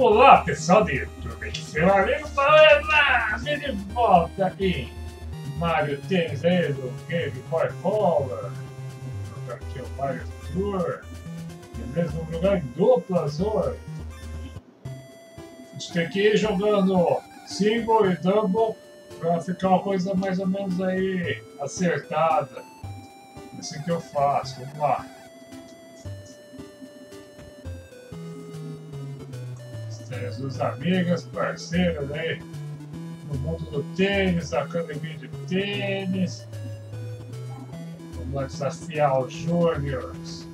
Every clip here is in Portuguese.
Olá, pessoal do YouTube, seu amigo Palema, vem de volta aqui. Mario Tênis aí do Game Boy Color. Vou jogar aqui o Mario Tour. Beleza? Vamos jogar em duplas hoje. A gente tem que ir jogando single e double para ficar uma coisa mais ou menos aí acertada. É assim que eu faço. Vamos lá. As duas amigas, parceiras aí no mundo do tênis, da academia de tênis. Vamos lá desafiar os júniors.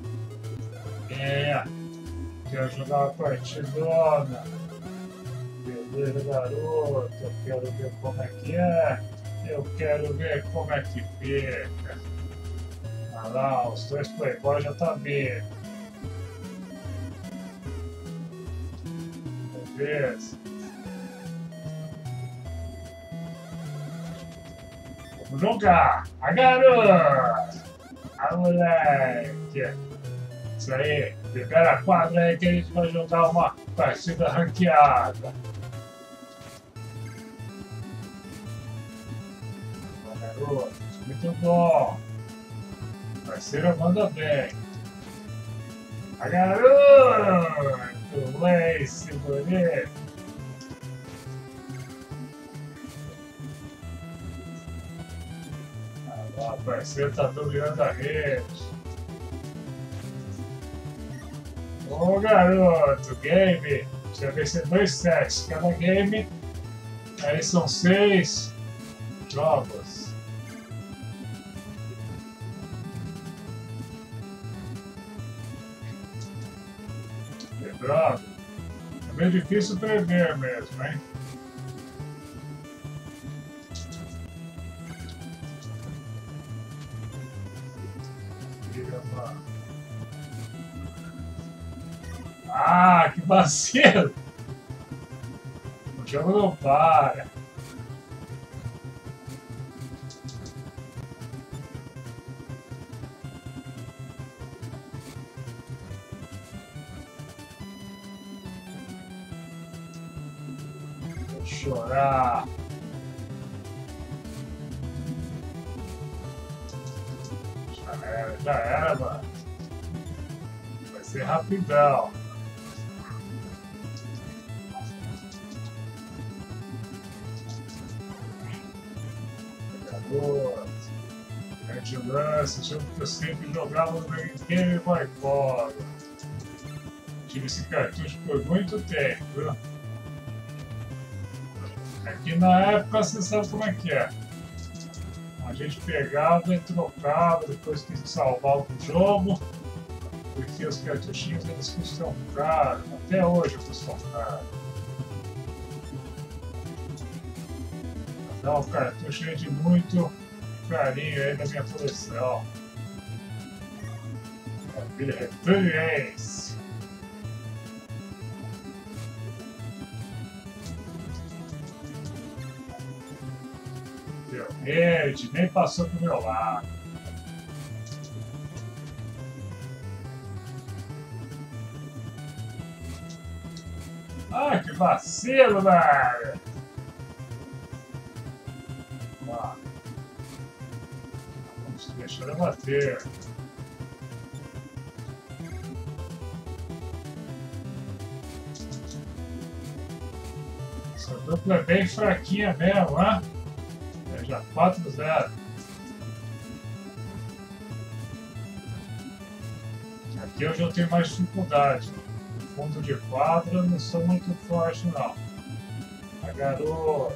Quero jogar uma partidona. Beleza, garoto. Eu quero ver como é que é. Eu quero ver como é que fica. Olha lá, os dois playboys já tá bem. Beleza. Vamos jogar. A garota. A moleque. Isso aí. Libera a quadra aí que a gente vai jogar uma partida ranqueada. A garota. Muito bom. A parceira manda bem. A garota. Lace, bonito. Ah, o parceiro tá dominando a rede. Ô garoto, game. Já vai ser 2 sets. Cada game. Aí são 6 jogos. Droga. É bem difícil prever mesmo, hein? Ah, que vacilo! O jogo não para. Chorar. Já era, mano. Vai ser rapidão. Pegador. Red Lance, jogo que eu sempre jogava no Game Boy Color. Tive esse cartucho por muito tempo, viu? Aqui na época você sabe como é que é. A gente pegava e trocava depois que salvava o jogo, porque os cartuchinhos eles custam caro, até hoje custam caro. Então o cartucho é de muito carinho aí na minha coleção. Aquele Returns. Rede, nem passou pro meu lado. Ah, que vacilo, velho! Vamos deixar eu bater. Essa dupla é bem fraquinha mesmo, né? Já 4-0. Aqui eu já tenho mais dificuldade. No fundo de quadra eu não sou muito forte não. A garota.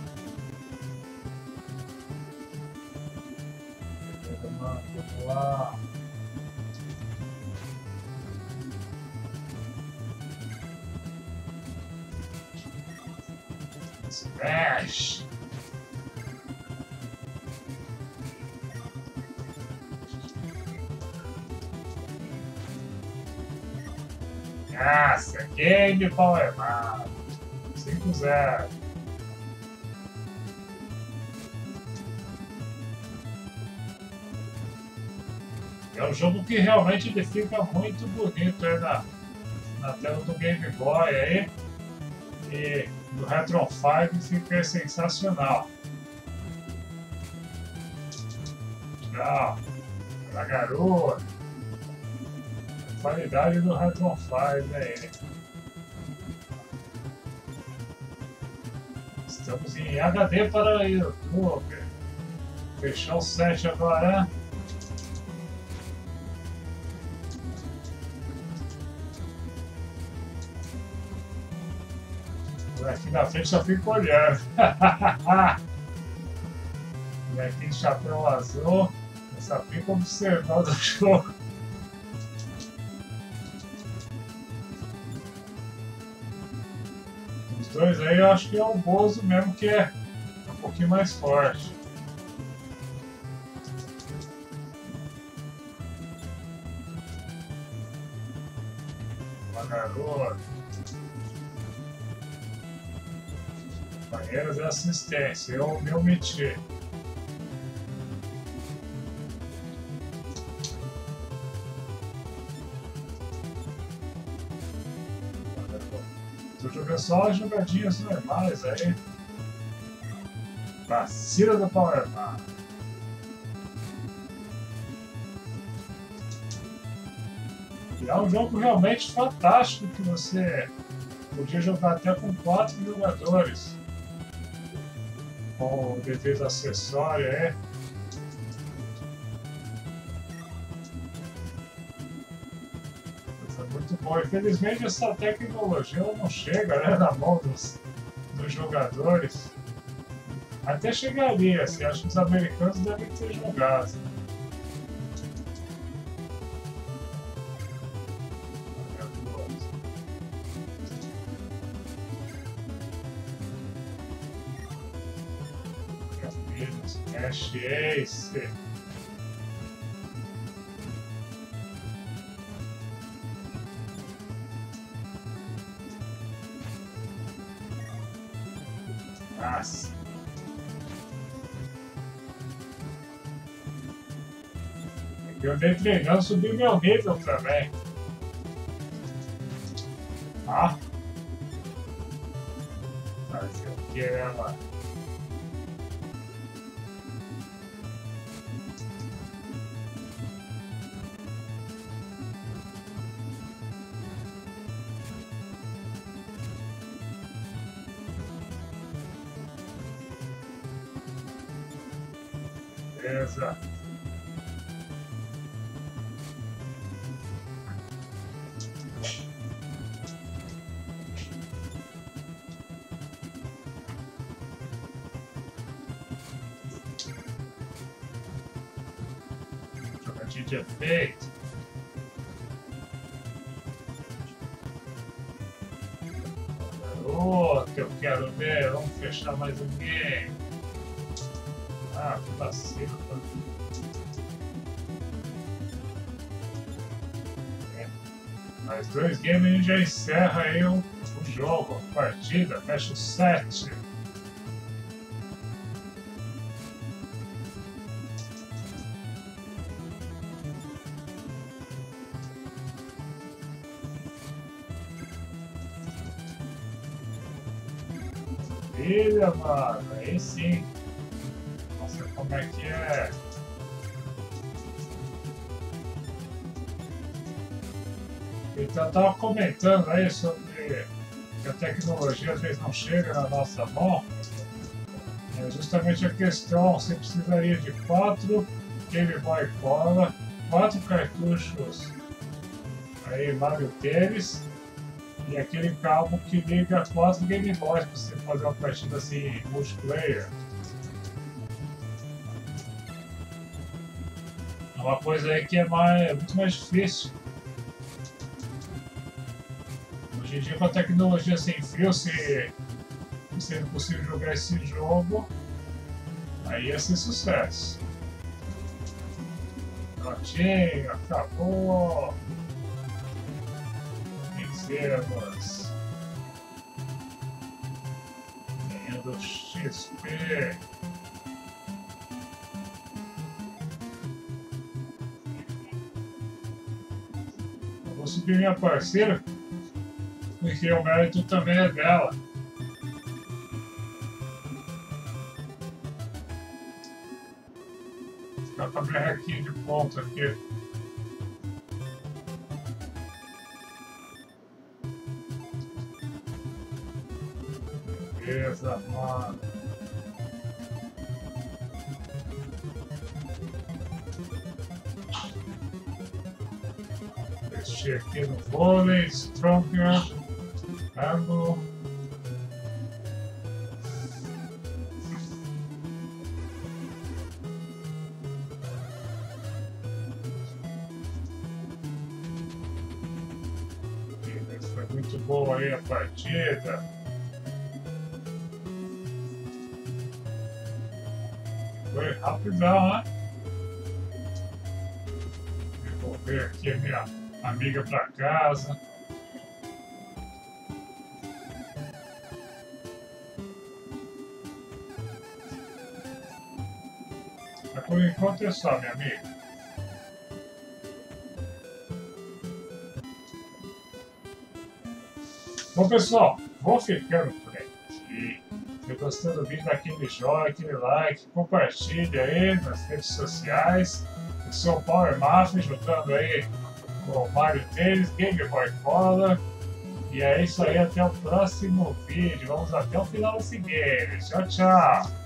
Vamos lá. Smash. Nossa, Game Boy Color 5-0. É um jogo que realmente ele fica muito bonito aí na tela do Game Boy aí. E do Retron 5 fica sensacional. Tchau. Pra garoa. A qualidade do Retron 5 aí. Estamos em HD para YouTube. Fechar o set agora. Aqui na frente só fico olhando. E aqui de chapéu azul, só fica observando o jogo. Os dois aí eu acho que é o Bozo mesmo que é um pouquinho mais forte. Uma garota. Banheiros de assistência, eu me omiti. Tô jogando só as jogadinhas normais aí. Vacila do Powerman. E é um jogo realmente fantástico que você podia jogar até com 4 jogadores. Com o devido acessório, é. Foi muito bom. Infelizmente essa tecnologia não chega, né, na mão dos jogadores. Até chegaria, assim, acho que os americanos devem ter jogado. Cash Ace. Nossa. Eu andei treinando, subi meu nível também. Ah. Fazer o que, né, mano? Beleza. Jogadinho de efeito. Outro que eu quero ver. Vamos fechar mais um game. Ah, que vacilo. Mais 2 games a gente já encerra aí o jogo, a partida, fecha o set. Maravilha, mano, aí sim. Nossa, como é que é? Então, eu estava comentando aí sobre que a tecnologia às vezes não chega na nossa mão. É justamente a questão, você precisaria de 4 Game Boy Color, 4 cartuchos aí Mario Tênis e aquele cabo que liga 4 Game Boys para você fazer uma partida assim multiplayer. É uma coisa aí que é muito mais difícil. Hoje em dia, com a tecnologia sem fio, se sendo possível jogar esse jogo, aí ia ser sucesso. Prontinho, acabou. Vencemos. Ganhando XP. Eu vou subir minha parceira. porque o mérito também é dela. Fica com a merrequinha de ponta aqui. Beleza, mano. Deixei aqui no vôlei, Stronger, Rambo. Foi muito boa aí a partida. Foi rapidão, né? Devolver aqui a minha amiga para casa. Mas por enquanto é só, minha amiga. Bom, pessoal, vou ficando por aqui. Se gostou do vídeo, dá aquele joinha, aquele like, compartilha aí nas redes sociais. Eu sou o Power Mafia, jogando aí com o Mario Tênis, Game Boy Color. E é isso aí, até o próximo vídeo. Vamos até o final desse game. Tchau, tchau!